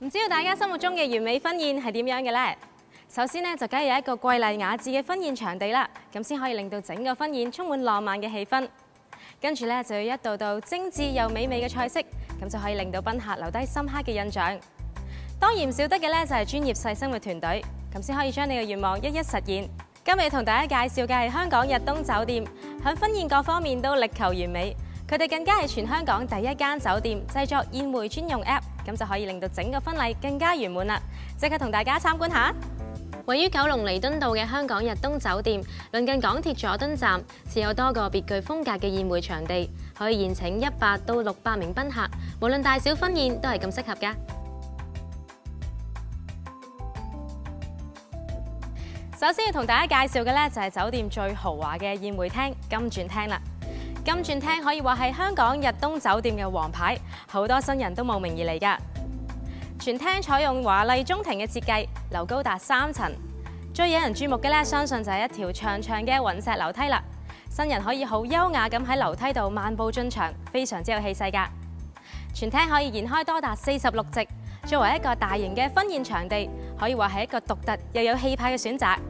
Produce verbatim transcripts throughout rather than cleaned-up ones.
唔知道大家心目中嘅完美婚宴係點樣嘅呢？首先呢，就梗係有一個貴麗雅致嘅婚宴場地啦，咁先可以令到整個婚宴充滿浪漫嘅氣氛。跟住呢，就要一道道精緻又美味嘅菜式，咁就可以令到賓客留低深刻嘅印象。當然唔少得嘅呢，就係專業細心嘅團隊，咁先可以將你嘅願望一一實現。今日同大家介紹嘅係香港逸東酒店，喺婚宴各方面都力求完美。佢哋更加係全香港第一間酒店製作宴會專用 App， 咁就可以令到整個婚禮更加圓滿啦！即刻同大家參觀下。位於九龍彌敦道嘅香港逸東酒店，鄰近港鐵佐敦站，設有多個別具風格嘅宴會場地，可以宴請一百到六百名賓客，無論大小婚宴都係咁適合㗎。首先要同大家介紹嘅呢，就係酒店最豪華嘅宴會廳金鑽廳啦。金鑽廳可以話係香港逸東酒店嘅王牌，好多新人都慕名而嚟㗎。全廳採用華麗中庭嘅設計，樓高達三層。最引人注目嘅咧，相信就係一條長長嘅雲石樓梯啦。新人可以好優雅咁喺樓梯度漫步進場，非常之有氣勢㗎。全廳可以延開多達四十六席，作為一個大型嘅婚宴場地，可以話係一個獨特又有氣派嘅選擇。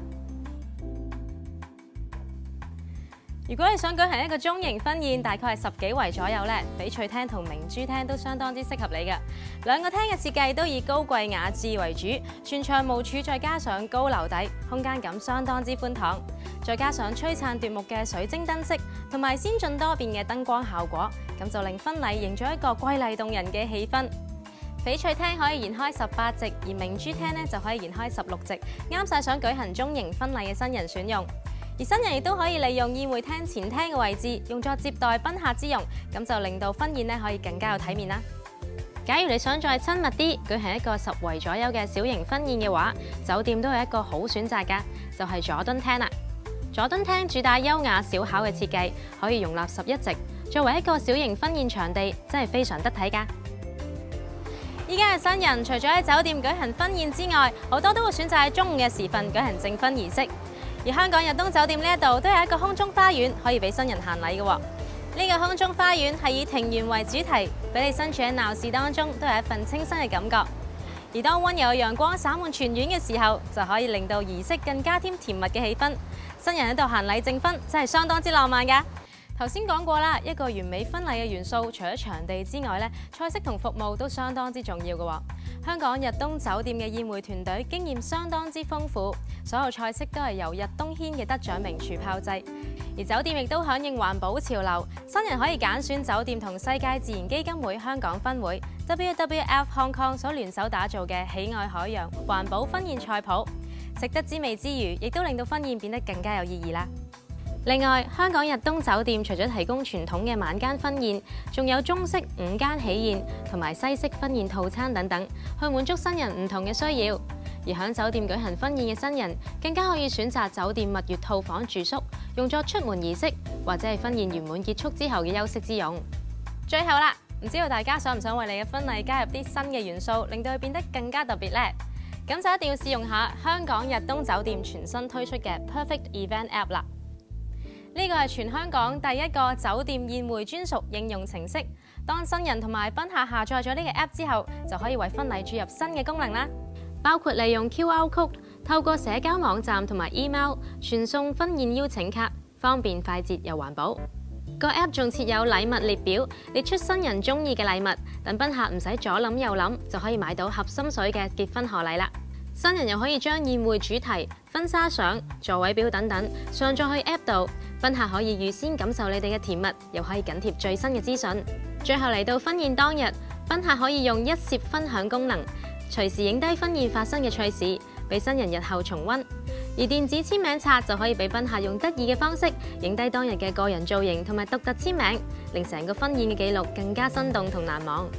如果你想舉行一個中型婚宴，大概係十幾圍左右咧，翡翠廳同明珠廳都相當之適合你嘅。兩個廳嘅設計都以高貴雅致為主，全長無柱，再加上高樓底，空間感相當之寬敞。再加上璀璨奪目嘅水晶燈飾同埋先進多變嘅燈光效果，咁就令婚禮營造一個瑰麗動人嘅氣氛。翡翠廳可以延開十八席，而明珠廳咧就可以延開十六席，啱晒想舉行中型婚禮嘅新人選用。而新人亦都可以利用宴會廳前廳嘅位置，用作接待賓客之用，咁就令到婚宴咧可以更加有體面啦。假如你想再親密啲，舉行一個十圍左右嘅小型婚宴嘅話，酒店都係一個好選擇㗎，就係佐敦廳啦。佐敦廳主打優雅小巧嘅設計，可以容納十一席，作為一個小型婚宴場地，真係非常得體㗎。依家嘅新人除咗喺酒店舉行婚宴之外，好多都會選擇喺中午嘅時分舉行證婚儀式。而香港逸東酒店呢一度都有一個空中花園，可以俾新人行禮嘅。呢個空中花園係以庭園為主題，俾你身處喺鬧市當中，都有一份清新嘅感覺。而當溫柔嘅陽光灑滿全院嘅時候，就可以令到儀式更加添甜蜜嘅氣氛。新人喺度行禮證婚，真係相當之浪漫㗎。頭先講過啦，一個完美婚禮嘅元素，除咗場地之外咧，菜式同服務都相當之重要嘅。香港逸東酒店嘅宴會團隊經驗相當之豐富，所有菜式都係由逸東軒嘅得獎名廚炮製。而酒店亦都響應環保潮流，新人可以揀選酒店同世界自然基金會香港分會 W W F Hong Kong 所聯手打造嘅喜愛海洋環保婚宴菜譜，食得滋味之餘，亦都令到婚宴變得更加有意義啦。另外，香港逸東酒店除咗提供傳統嘅晚間婚宴，仲有中式午間喜宴同埋西式婚宴套餐等等，去滿足新人唔同嘅需要。而響酒店舉行婚宴嘅新人，更加可以選擇酒店蜜月套房住宿，用作出門儀式或者係婚宴圓滿結束之後嘅休息之用。最後啦，唔知道大家想唔想為你嘅婚禮加入啲新嘅元素，令到佢變得更加特別呢？咁就一定要試用下香港逸東酒店全新推出嘅 Perfect Event App 啦。呢個係全香港第一個酒店宴會專屬應用程式。當新人同埋賓客下載咗呢個 App 之後，就可以為婚禮注入新嘅功能啦，包括利用 Q R Code 透過社交網站同埋 email 傳送婚宴邀請卡，方便快捷又環保。個 App 仲設有禮物列表，列出新人中意嘅禮物，等賓客唔使左諗右諗，就可以買到合心水嘅結婚賀禮啦。新人又可以將宴會主題、婚紗相、座位表等等上載去 App 度，賓客可以預先感受你哋嘅甜蜜，又可以緊貼最新嘅資訊。最後嚟到婚宴當日，賓客可以用一攝分享功能，隨時影低婚宴發生嘅趣事，俾新人日後重溫。而電子簽名冊就可以俾賓客用得意嘅方式影低當日嘅個人造型同埋獨特簽名，令成個婚宴嘅記錄更加生動同難忘。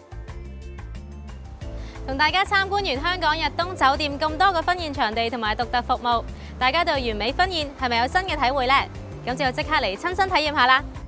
同大家參觀完香港逸東酒店咁多個婚宴場地同埋獨特服務，大家對完美婚宴係咪有新嘅體會呢？咁就即刻嚟親身體驗下啦！